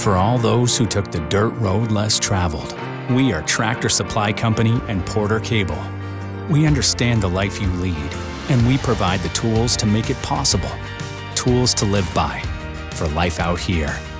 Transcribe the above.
For all those who took the dirt road less traveled, we are Tractor Supply Company and Porter Cable. We understand the life you lead, and we provide the tools to make it possible. Tools to live by, for life out here.